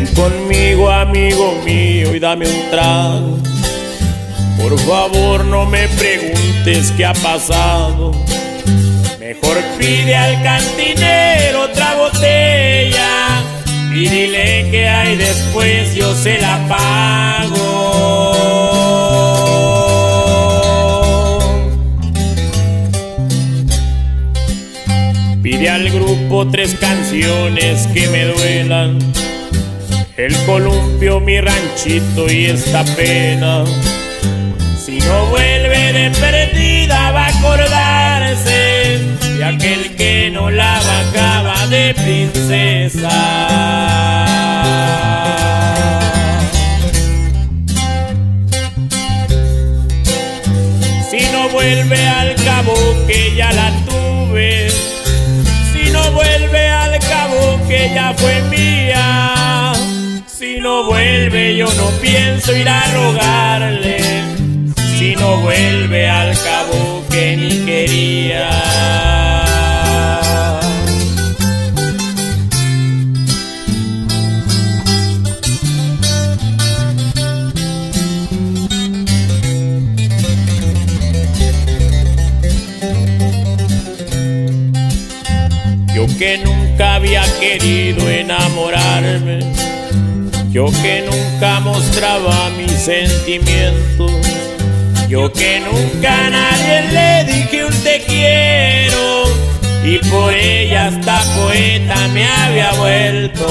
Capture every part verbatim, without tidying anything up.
Ven conmigo, amigo mío, y dame un trago. Por favor, no me preguntes qué ha pasado. Mejor pide al cantinero otra botella y dile que hay después, yo se la pago. Pide al grupo tres canciones que me duelan: El Columpio, Mi Ranchito y Esta Pena. Si no vuelve de perdida va a acordarse de aquel que no la bajaba de princesa. Si no vuelve, al cabo que ya la tuve. Si no vuelve, al cabo que ya fue mía. Si no vuelve, yo no pienso ir a rogarle. Si no vuelve, al cabo que ni quería. Yo que nunca había querido enamorarme, yo que nunca mostraba mis sentimientos, yo que nunca a nadie le dije un te quiero, y por ella hasta poeta me había vuelto.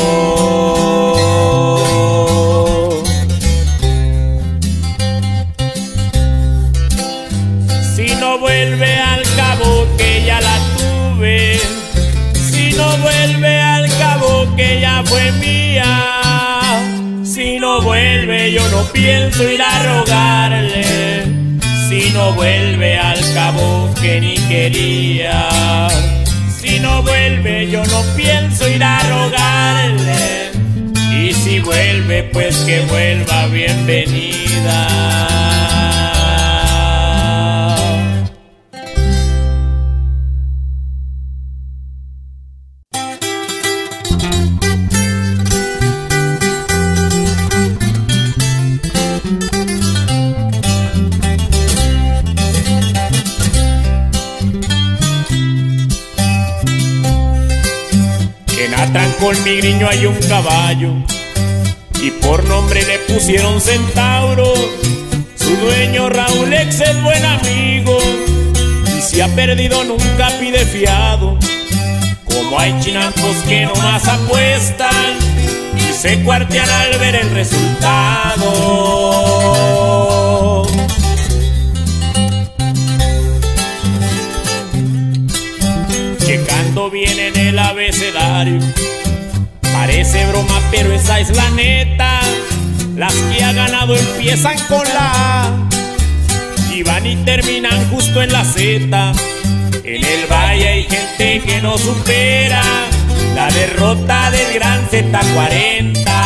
Si no vuelve, al cabo que ya la tuve. Si no vuelve, al cabo que ya fue mía. Si no vuelve, yo no pienso ir a rogarle. Si no vuelve, al cabo que ni quería. Si no vuelve, yo no pienso ir a rogarle. Y si vuelve, pues que vuelva bienvenida. Con mi griño hay un caballo y por nombre le pusieron Centauro. Su dueño Raúl Ex es buen amigo y si ha perdido nunca pide fiado. Como hay chinacos que nomás apuestan y se cuartean al ver el resultado. Checando bien en el abecedario, parece broma, pero esa es la neta. Las que ha ganado empiezan con la A y van y terminan justo en la Z. En el valle hay gente que no supera la derrota del gran Z cuarenta.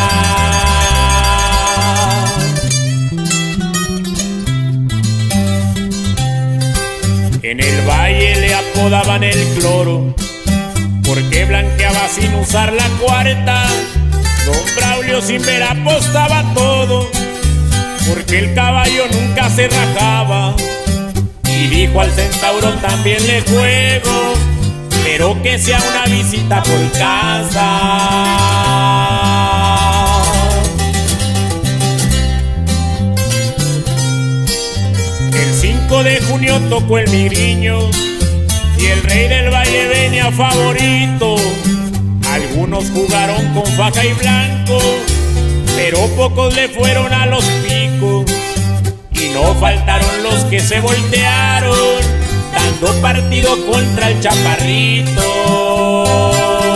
En el valle le apodaban el cloro porque blanqueaba sin usar la cuarta. Don Braulio sin ver apostaba todo, porque el caballo nunca se rajaba. Y dijo al Centauro también le juego, pero que sea una visita por casa. El cinco de junio tocó el migriño y el rey del valle venía favorito. Algunos jugaron con faja y blanco, pero pocos le fueron a los picos. Y no faltaron los que se voltearon, dando partido contra el chaparrito.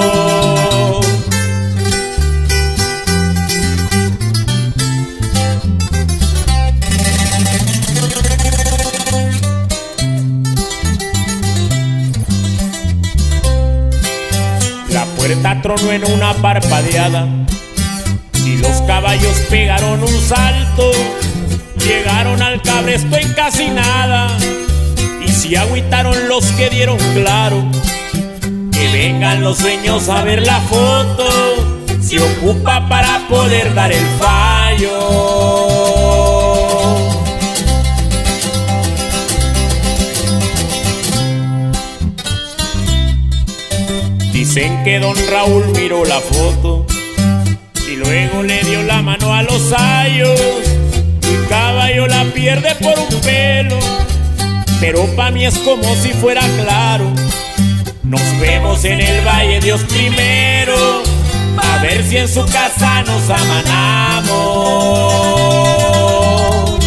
La puerta tronó en una parpadeada y los caballos pegaron un salto. Llegaron al cabresto en casi nada y se agüitaron los que dieron claro. Que vengan los dueños a ver la foto, se ocupa para poder dar el fallo. Dicen que don Raúl miró la foto y luego le dio la mano a los ayos. Mi caballo la pierde por un pelo, pero pa' mí es como si fuera claro. Nos vemos en el Valle, Dios primero, a ver si en su casa nos amanamos.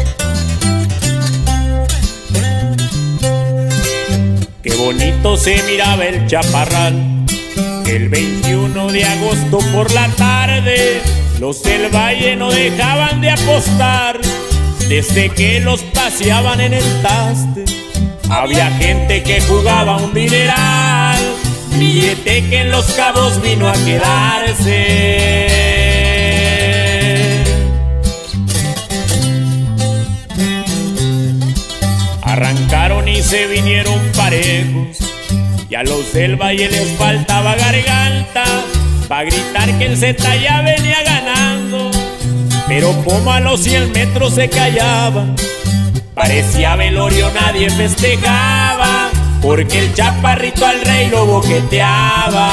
Qué bonito se miraba el chaparral el veintiuno de agosto por la tarde. Los del Valle no dejaban de apostar desde que los paseaban en el taste. Había gente que jugaba un dineral, billete que en Los Cabos vino a quedarse. Arrancaron y se vinieron parejos, y a los del Valle les faltaba garganta pa' gritar que el Z ya venía ganando. Pero como a los cien metros se callaba, parecía velorio, nadie festejaba, porque el chaparrito al rey lo boqueteaba.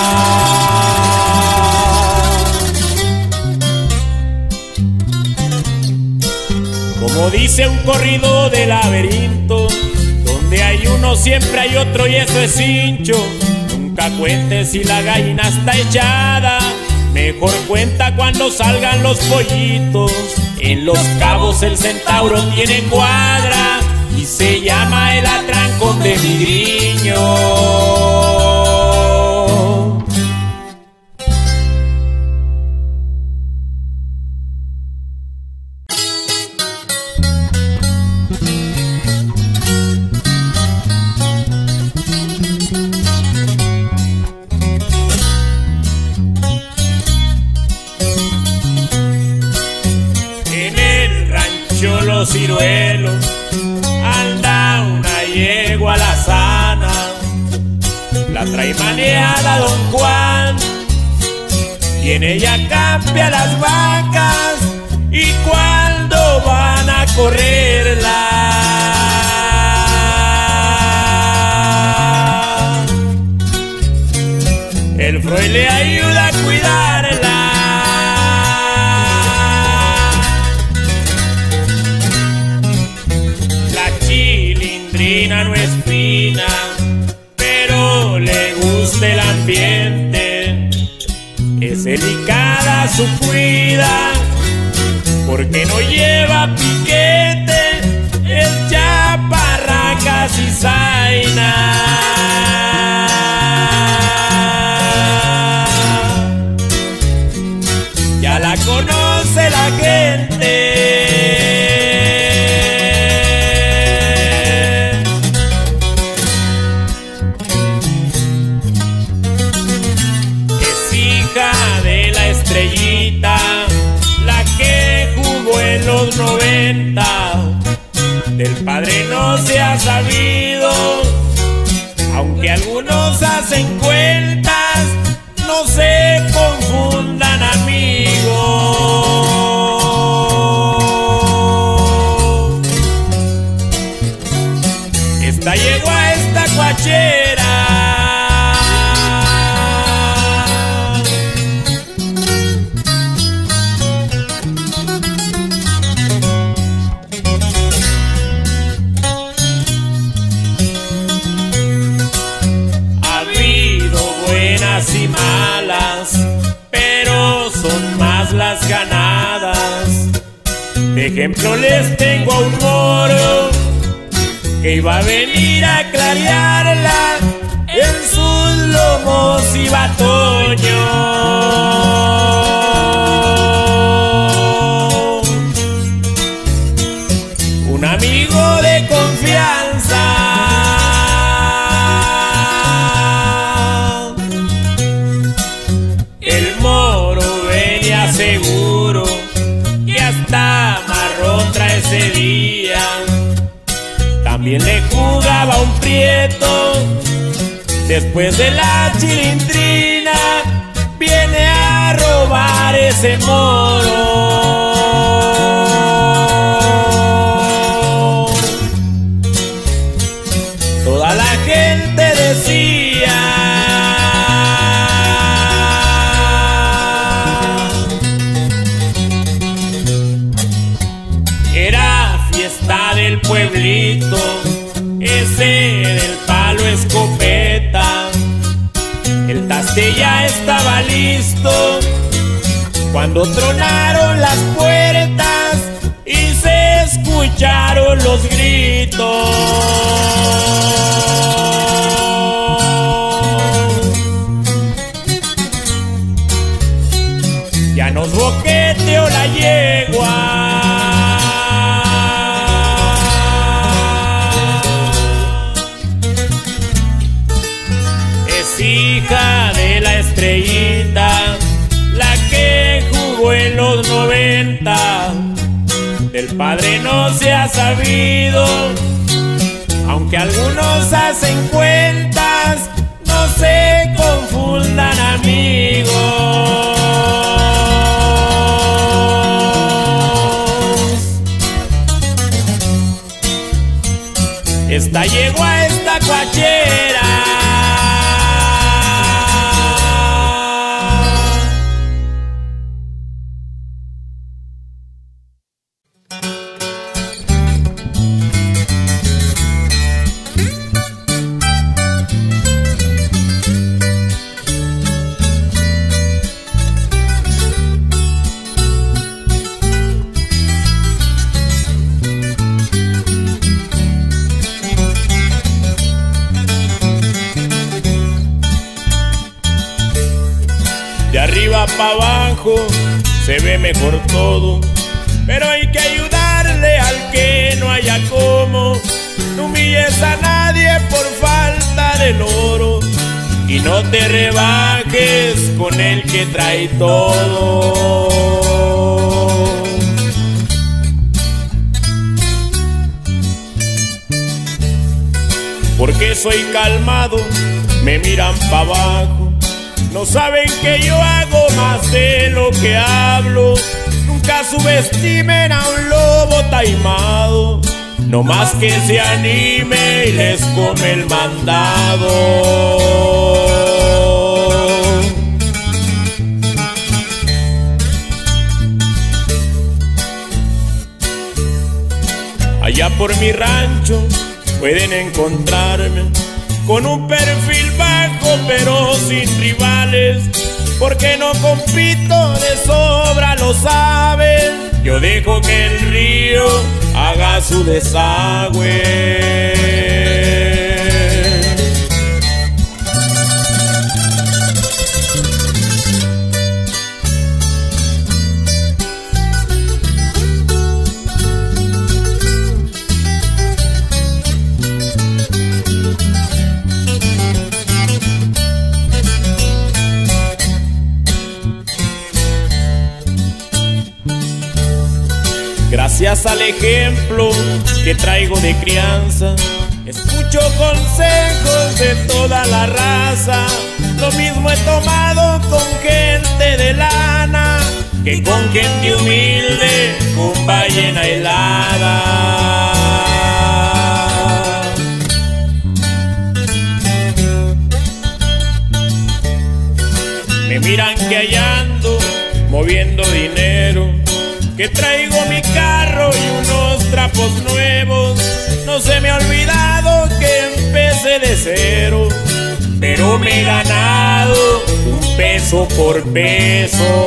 Como dice un corrido de laberinto, donde hay uno siempre hay otro y eso es cincho. Nunca cuentes si la gallina está echada, mejor cuenta cuando salgan los pollitos. En Los Cabos el centauro tiene cuadra y se llama el atrancón de Migriño. Los ciruelos anda una yegua alazana, la trae maneada don Juan, y en ella cambia las vacas, y cuando van a correrla, el Freud le ayuda a cuidarla. No es fina, pero le gusta el ambiente. Es delicada su cuida, porque no lleva piquete, es chaparraca cizaina. Ya la conoce la gente. La que jugó en los noventa, del padre no se ha sabido, aunque algunos hacen cuentas, no se confundan amigos. Esta yegua, esta cuachera, y malas, pero son más las ganadas. De ejemplo les tengo a un moro que iba a venir a clarearla, en sus lomos iba Toño. Un amigo de confianza, seguro que hasta marrón trae ese día. También le jugaba un prieto, después de la chilindrina viene a robar ese moro. Toda la gente decía: era fiesta del pueblito, ese del palo escopeta. El taste ya estaba listo cuando tronaron las puertas y se escucharon los gritos. Ya nos boqueteó la yegua. Hija de la estrellita, la que jugó en los noventa. Del padre no se ha sabido, aunque algunos hacen cuentas. No se confundan, amigos. Esta yegua, esta cuachera, de arriba para abajo se ve mejor todo, pero hay que ayudarle al que no haya cómo. No humilles a nadie por falta de loro y no te rebajes con el que trae todo. Porque soy calmado, me miran para abajo. No saben que yo hago más de lo que hablo. Nunca subestimen a un lobo taimado, no más que se anime y les come el mandado. Allá por mi rancho pueden encontrarme con un perfil bajo pero sin rivales, porque no compito, de sobra lo saben. Yo dejo que el río haga su desagüe. Gracias al ejemplo que traigo de crianza, escucho consejos de toda la raza. Lo mismo he tomado con gente de lana que con gente humilde, con ballena helada. Me miran que allá ando moviendo dinero, que traigo mi carro y unos trapos nuevos. No se me ha olvidado que empecé de cero, pero me he ganado un peso por peso.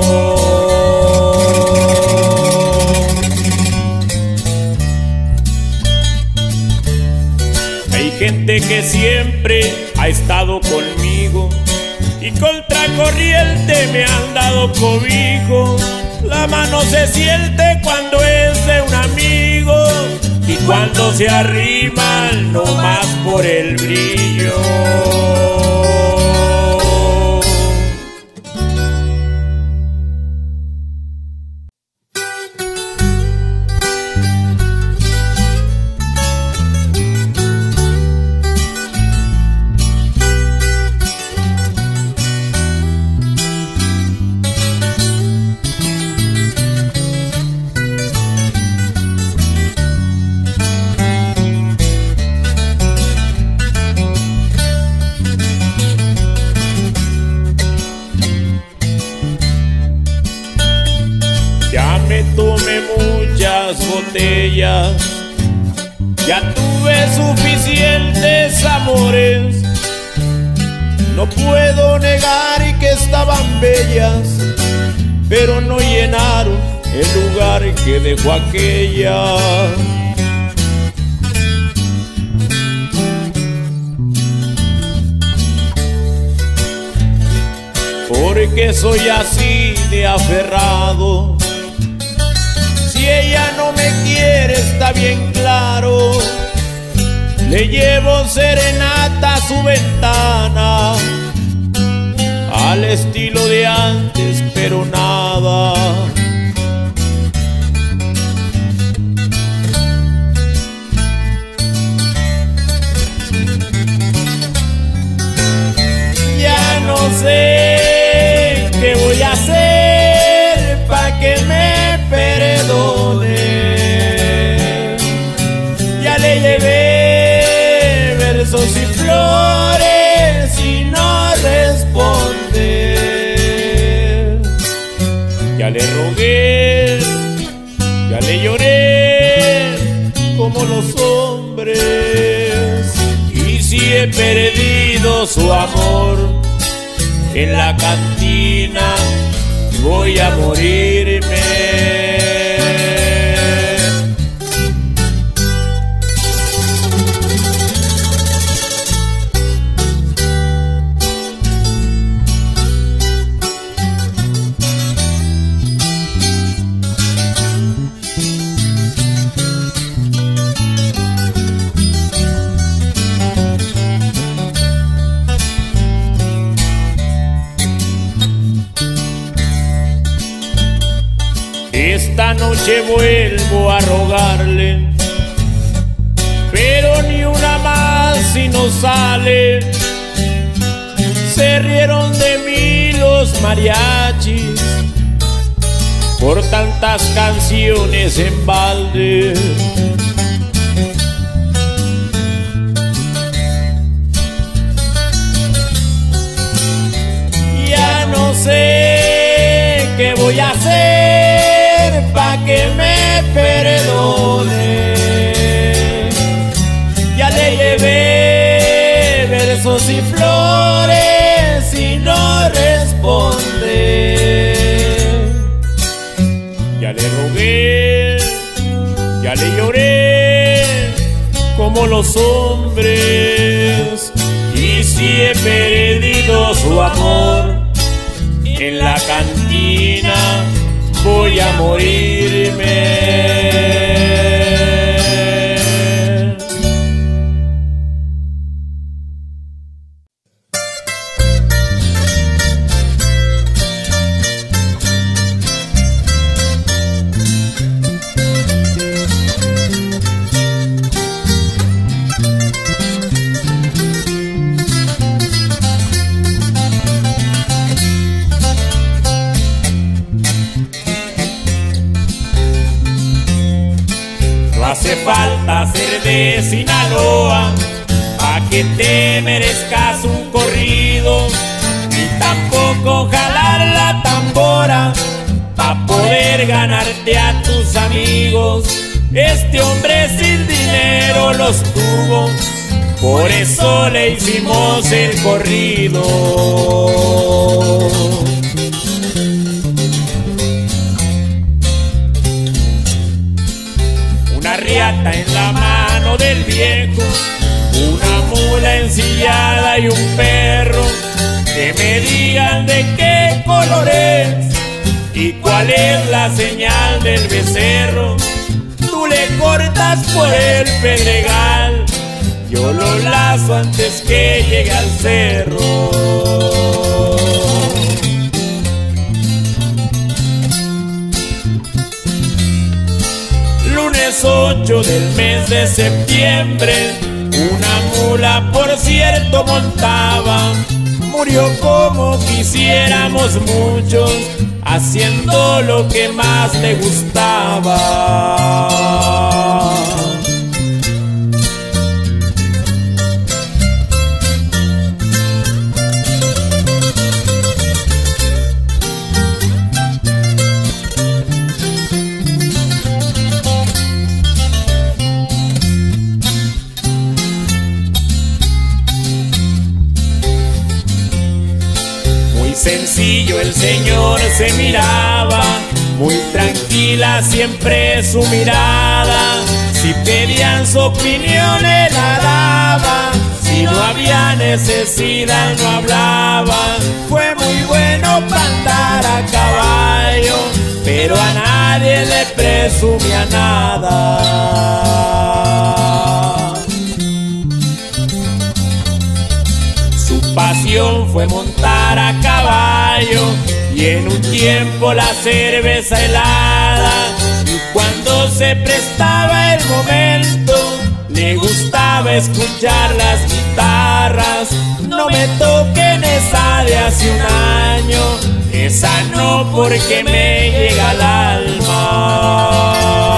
Hay gente que siempre ha estado conmigo y contra corriente me han dado cobijo. La mano se siente cuando es de un amigo y cuando se arriman no más por el brillo. botellas. Ya tuve suficientes amores, no puedo negar que estaban bellas, pero no llenaron el lugar que dejó aquella. Porque soy así de aferrado. Si ella no me quiere, está bien claro, le llevo serenata a su ventana, al estilo de antes, pero nada. Ya no sé qué voy a hacer pa' que me perdone. Ya le llevé versos y flores y no responde. Ya le rogué, ya le lloré como los hombres, y si he perdido su amor en la cantina, voy a morirme. Esta noche vuelvo a rogarle, pero ni una más si no sale. Se rieron de mí los mariachis por tantas canciones en balde. Ya no sé qué voy a hacer pa' que me perdone. Ya le llevé versos y flores y no responde. Ya le rogué, ya le lloré como los hombres, y si he perdido su amor en la cantina, voy a morirme. No hace falta ser de Sinaloa pa' que te merezcas un corrido, ni tampoco jalar la tambora pa' poder ganarte a tus amigos. Este hombre sin dinero los tuvo, por eso le hicimos el corrido. Una riata en la mano del viejo, una mula ensillada y un perro. Que me digan de qué color es y cuál es la señal del becerro. Tú le cortas por el pedregal, yo lo lazo antes que llegue al cerro. Lunes ocho del mes de septiembre, una mula por cierto montaba. Murió como quisiéramos muchos, haciendo lo que más le gustaba. Muy sencillo el señor se miraba, muy tranquila siempre su mirada. Si pedían su opinión él la daba, si no había necesidad no hablaba. Fue muy bueno para andar a caballo, pero a nadie le presumía nada. Su pasión fue montar a caballo y en un tiempo la cerveza helada. Y cuando se prestaba el momento, le gustaba escuchar las guitarras. No me toquen esa de hace un año, esa no, porque me llega al alma.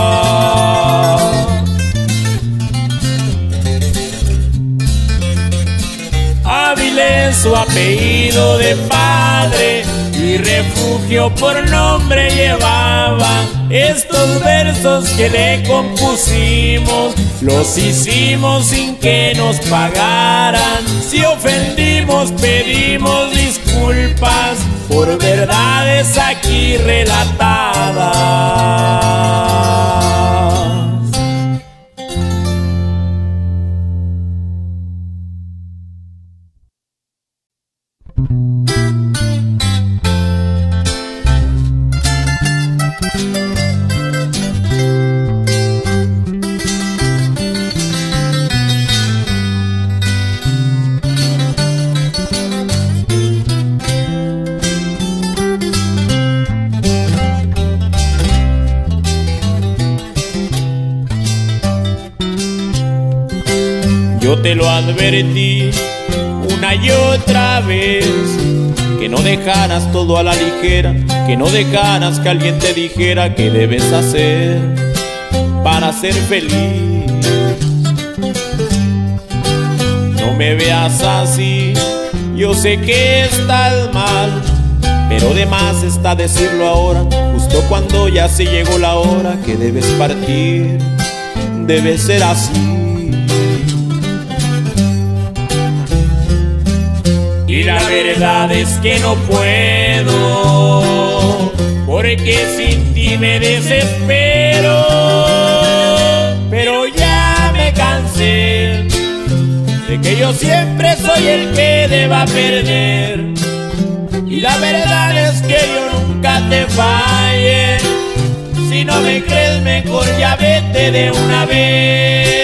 Hábil es su apellido de padre y Refugio por nombre llevaba. Estos versos que le compusimos los hicimos sin que nos pagaran. Si ofendimos pedimos disculpas por verdades aquí relatadas. Yo te lo advertí una y otra vez, que no dejaras todo a la ligera, que no dejaras que alguien te dijera qué debes hacer para ser feliz. No me veas así, yo sé que estás mal, pero de más está decirlo ahora, justo cuando ya se llegó la hora que debes partir. Debe ser así. Y la verdad es que no puedo, porque sin ti me desespero. Pero ya me cansé de que yo siempre soy el que deba perder. Y la verdad es que yo nunca te falle. Si no me crees mejor ya vete de una vez.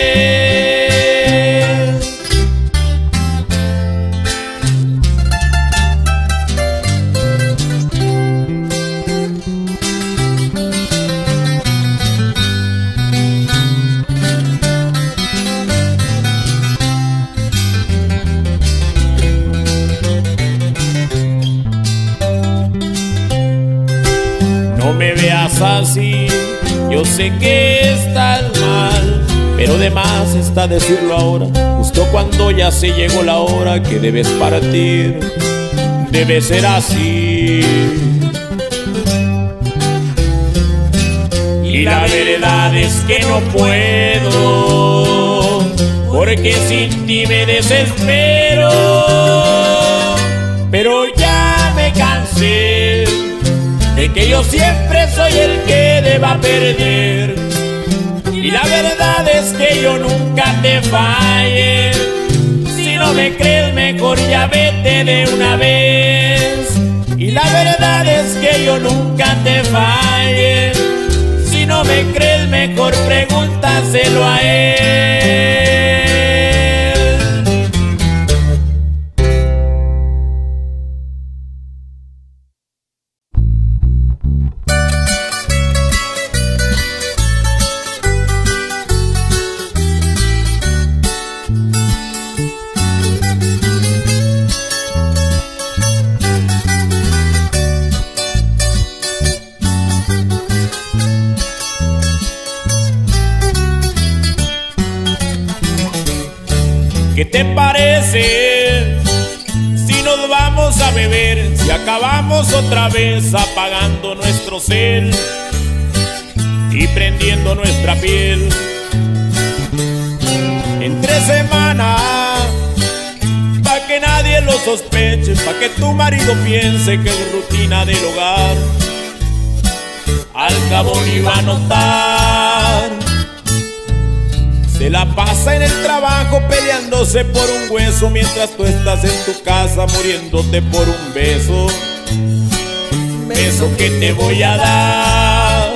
No me veas así, yo sé que estás mal, pero de más está decirlo ahora, justo cuando ya se llegó la hora que debes partir. Debe ser así. Y la verdad es que no puedo, porque sin ti me desespero. Pero ya me cansé de que yo siempre soy el que deba perder. Y la verdad es que yo nunca te falle. Si no me crees mejor ya vete de una vez. Y la verdad es que yo nunca te falle. Si no me crees mejor pregúntaselo a él. ¿Qué te parece si nos vamos a beber? Si acabamos otra vez apagando nuestro cel y prendiendo nuestra piel. Entre semana, pa' que que nadie lo sospeche, pa' que tu marido piense que es rutina del hogar. Al cabo ni va a notar, se la pasa en el trabajo peleándose por un hueso, mientras tú estás en tu casa muriéndote por un beso. Beso que te voy a dar,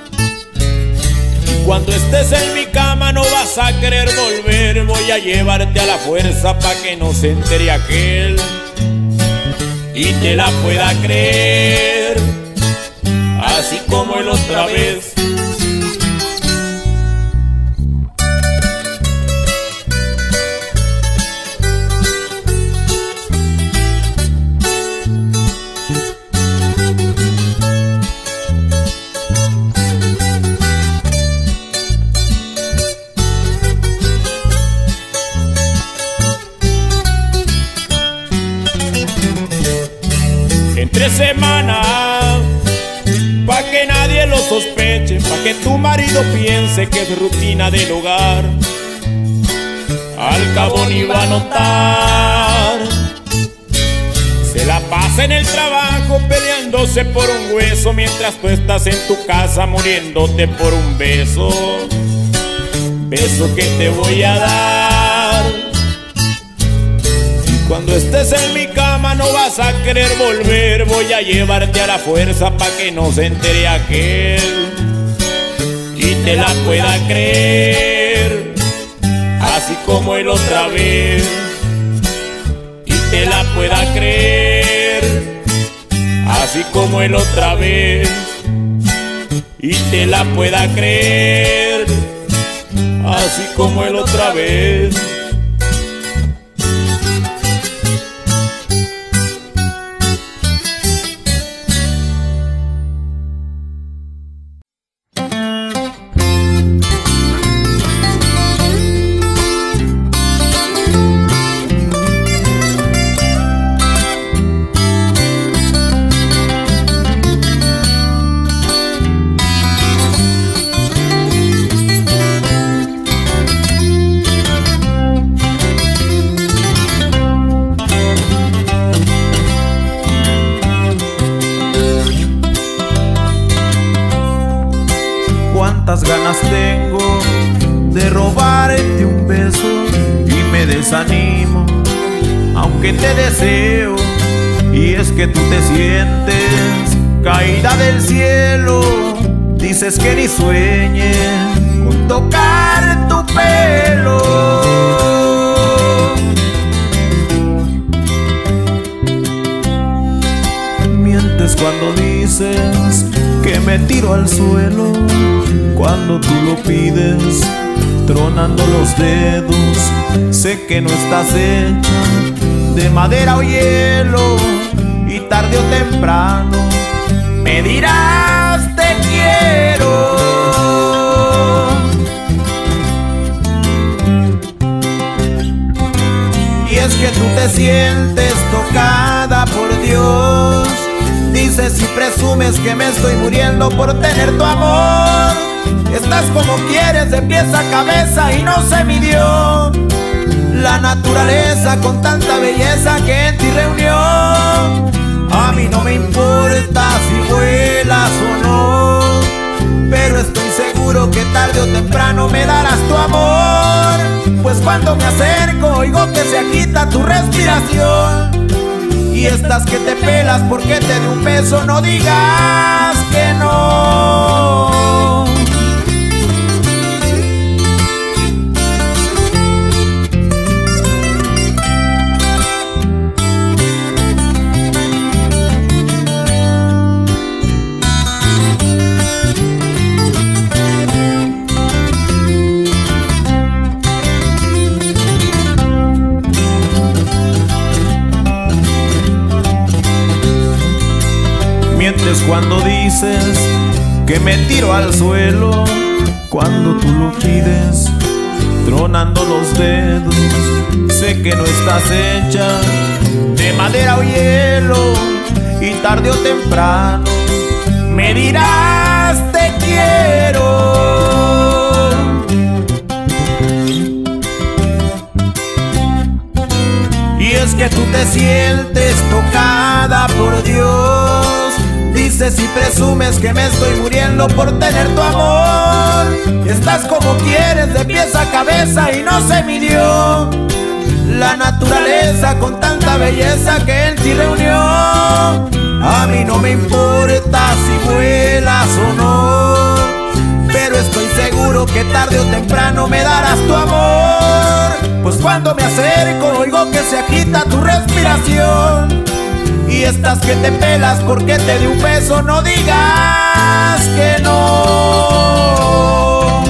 y cuando estés en mi cama no vas a querer volver. Voy a llevarte a la fuerza pa' que no se entere aquel y te la pueda creer, así como el otra vez. Entre semana, pa' que nadie lo sospeche, pa' que tu marido piense que es rutina del hogar. Al cabo ni va a notar, se la pasa en el trabajo peleándose por un hueso, mientras tú estás en tu casa muriéndote por un beso. Beso que te voy a dar, cuando estés en mi cama no vas a querer volver. Voy a llevarte a la fuerza pa' que no se entere aquel y te la pueda creer, así como el otra vez. Y te la pueda creer, así como el otra vez. Y te la pueda creer, así como el otra vez. Cuántas ganas tengo de robarte un beso y me desanimo, aunque te deseo. Y es que tú te sientes caída del cielo, dices que ni sueñes con tocar tu pelo. Mientes cuando dices que me tiro al suelo, cuando tú lo pides, tronando los dedos. Sé que no estás hecha de madera o hielo, y tarde o temprano me dirás te quiero. Y es que tú te sientes tocada por Dios, dices y presumes que me estoy muriendo por tener tu amor. Estás como quieres, de pies a cabeza, y no se midió la naturaleza con tanta belleza que en ti reunió. A mí no me importa si vuelas o no, pero estoy seguro que tarde o temprano me darás tu amor. Pues cuando me acerco oigo que se agita tu respiración, y estás que te pelas porque te dé un beso. No digas que no. Mientes cuando dices que me tiro al suelo, cuando tú lo pides, tronando los dedos. Sé que no estás hecha de madera o hielo, y tarde o temprano me dirás te quiero. Y es porque tú te sientes tocada por Dios. Dices y presumes que me estoy muriendo por tener tu amor. Estás como quieres, de pies a cabeza, y no se midió la naturaleza con tanta belleza que en ti reunió. A mí no me importa si vuelas o no, pero estoy seguro que tarde o temprano me darás tu amor. Pues cuando me acerco oigo que se agita tu respiración, y estás que te pelas porque te di un beso. No digas que no.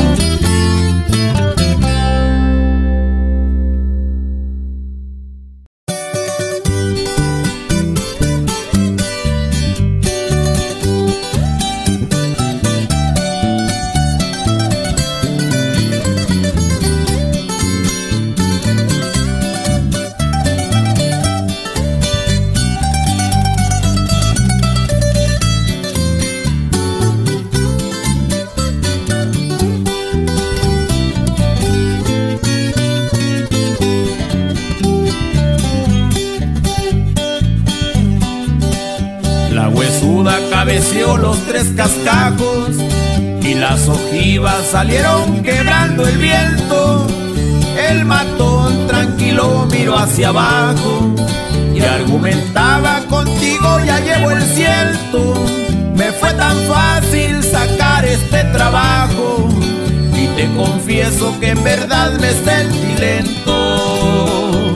Cabeció los tres cascajos y las ojivas salieron quebrando el viento. El matón tranquilo miró hacia abajo y argumentaba: contigo ya llevo el ciento. Me fue tan fácil sacar este trabajo, y te confieso que en verdad me sentí lento.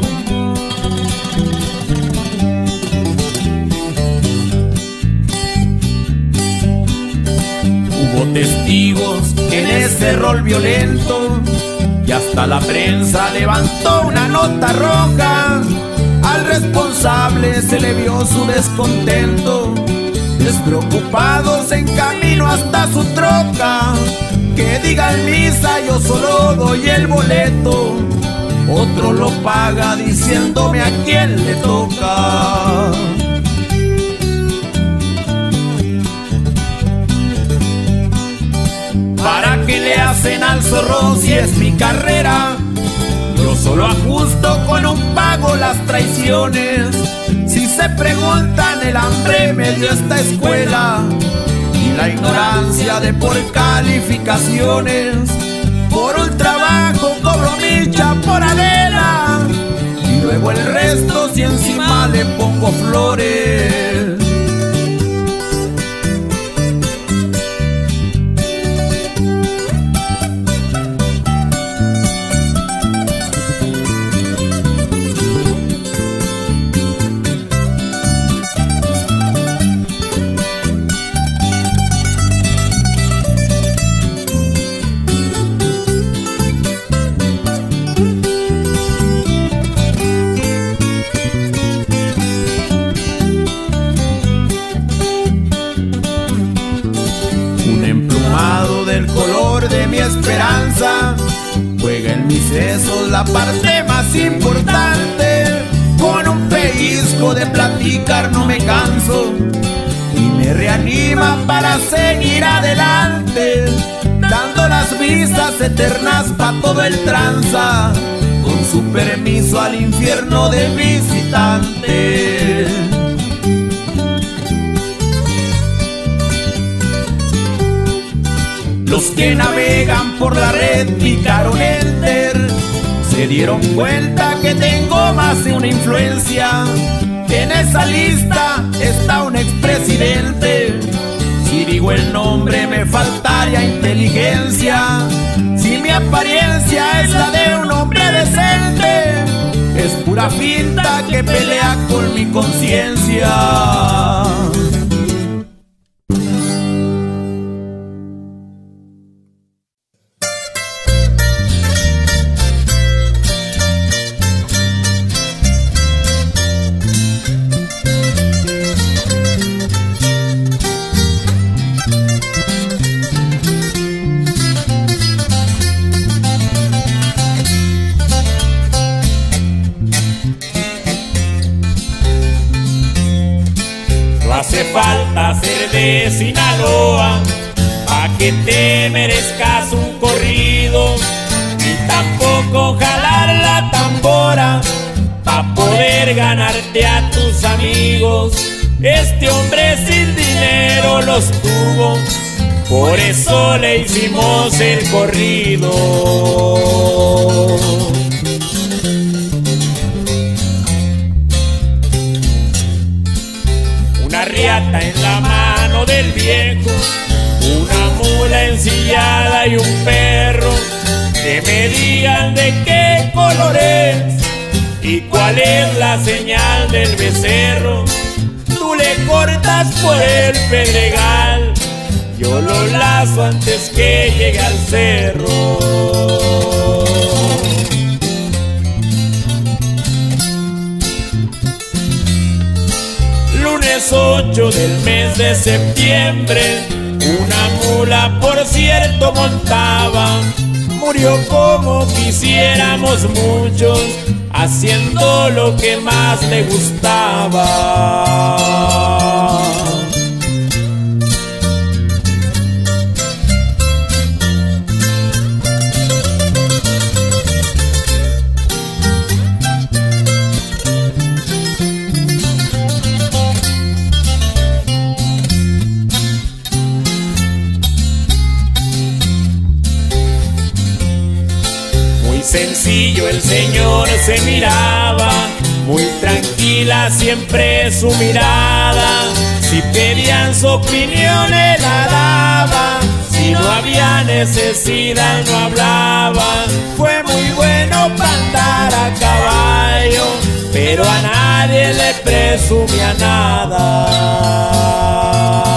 Hubo testigos en ese rol violento, y hasta la prensa levantó una nota roja. Al responsable se le vio su descontento. Despreocupados en camino hasta su troca. Que diga en misa: yo solo doy el boleto. Otro lo paga diciéndome a quién le toca. ¿Para qué le hacen al zorro si es mi carrera? Yo solo ajusto con un pago las traiciones. Si se preguntan, el hambre me dio esta escuela, y la ignorancia de por calificaciones. Por un trabajo cobro mi chaporadera, y luego el resto si encima le pongo flores. Esperanza juega en mis sesos la parte más importante. Con un pellizco de platicar no me canso, y me reanima para seguir adelante, dando las visas eternas pa' todo el tranza, con su permiso al infierno de visitante. Los que navegan por la red picaron enter, se dieron cuenta que tengo más de una influencia. En esa lista está un expresidente. Si digo el nombre me faltaría inteligencia. Si mi apariencia es la de un hombre decente, es pura finta que pelea con mi conciencia. Hace falta ser de Sinaloa pa' que te merezcas un corrido, y tampoco jalar la tambora pa' pa' poder ganarte a tus amigos. Este hombre sin dinero los tuvo, por eso le hicimos el corrido. Una riata en la mano del viejo, una mula ensillada y un perro. Que me digan de qué color es y cuál es la señal del becerro. Tú le cortas por el pedregal, yo lo lazo antes que llegue al cerro. Lunes ocho del mes de septiembre, una mula por cierto montaba. Murió como quisiéramos muchos, haciendo lo que más le gustaba. Sencillo el señor se miraba, muy tranquila siempre su mirada. Si pedían su opinión él la daba, si no había necesidad no hablaba. Fue muy bueno para andar a caballo, pero a nadie le presumía nada.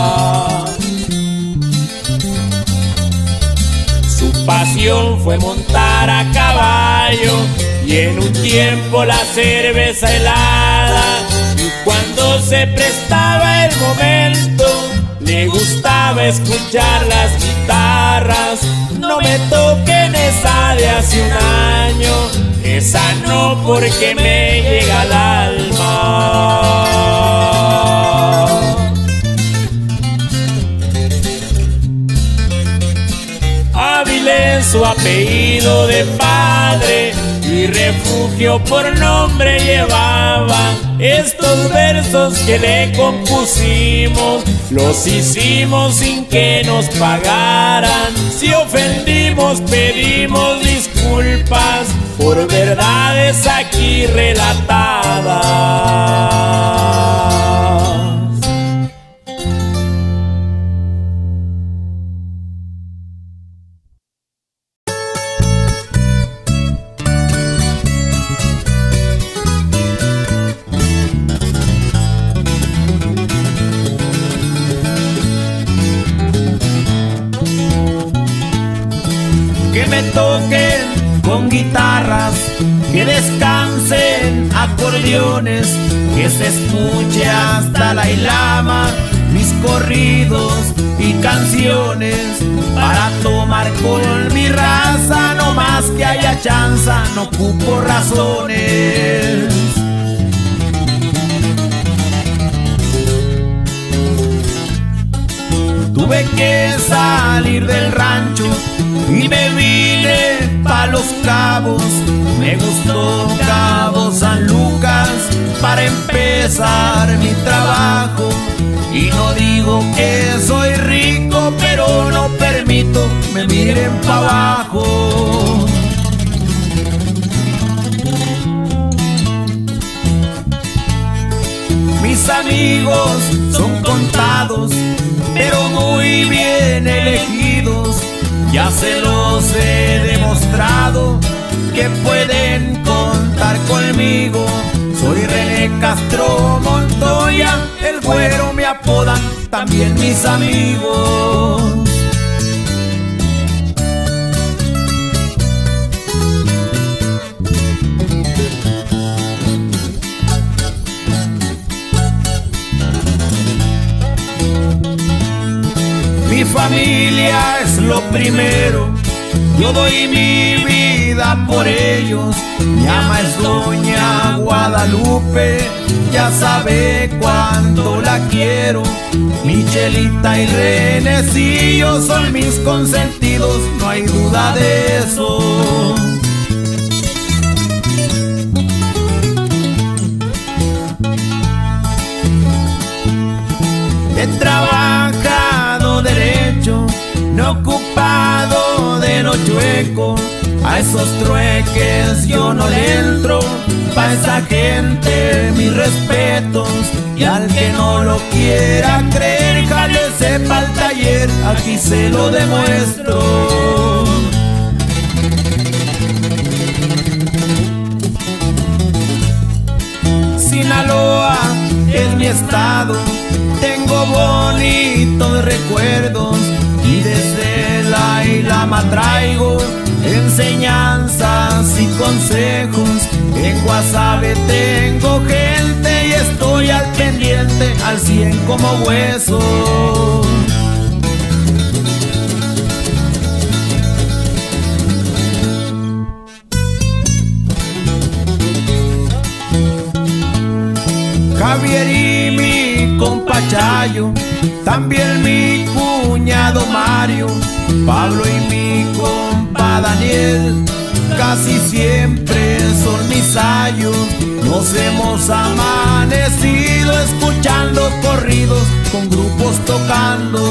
Pasión fue montar a caballo y en un tiempo la cerveza helada. Y cuando se prestaba el momento, le gustaba escuchar las guitarras. No me toquen esa de hace un año, esa no porque me llega al alma. Su apellido de padre y refugio por nombre llevaba. Estos versos que le compusimos los hicimos sin que nos pagaran. Si ofendimos pedimos disculpas por verdades aquí relatadas. Toquen con guitarras, que descansen acordeones, que se escuche hasta la ilama, mis corridos y canciones, para tomar con mi raza, no más que haya chanza, no ocupo razones. Tuve que salir del rancho y me vine pa' Los Cabos. Me gustó Cabo San Lucas para empezar mi trabajo. Y no digo que soy rico, pero no permito me miren pa' abajo. Mis amigos son contados, pero muy bien elegidos. Ya se los he demostrado que pueden contar conmigo. Soy René Castro Montoya, el güero me apodan también mis amigos. Mi familia es lo primero, yo doy mi vida por ellos. Mi ama es doña Guadalupe, ya sabe cuánto la quiero. Michelita y Renecillo son mis consentidos, no hay duda de eso. he trabajado derecho, no he ocupado de lo chueco. A esos trueques yo no le entro, pa' esa gente mis respetos. Y al que no lo quiera creer, jálese pa'l taller, aquí se lo demuestro. Sinaloa es mi estado, tengo bonitos recuerdos, y desde la Ilama traigo enseñanzas y consejos. En Guasave tengo gente y estoy al pendiente, al cien como hueso. Javier y mi compa Chayo, también mi cuñado Mario, Pablo y mi compa Daniel, casi siempre son mis ayos. Nos hemos amanecido escuchando corridos con grupos tocando.